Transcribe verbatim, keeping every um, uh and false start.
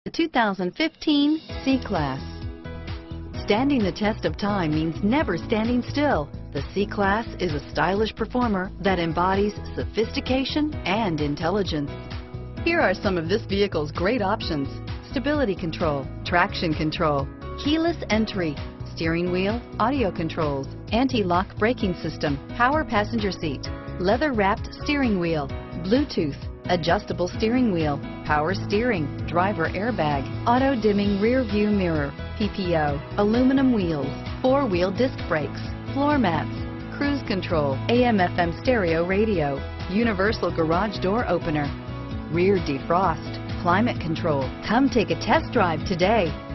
The two thousand fifteen C-Class. Standing the test of time means never standing still. The C-Class is a stylish performer that embodies sophistication and intelligence. Here are some of this vehicle's great options: stability control, traction control, keyless entry, steering wheel audio controls, anti-lock braking system, power passenger seat, leather-wrapped steering wheel, Bluetooth, adjustable steering wheel, power steering, driver airbag, auto-dimming rear view mirror, P P O, aluminum wheels, four-wheel disc brakes, floor mats, cruise control, A M F M stereo radio, universal garage door opener, rear defrost, climate control. Come take a test drive today.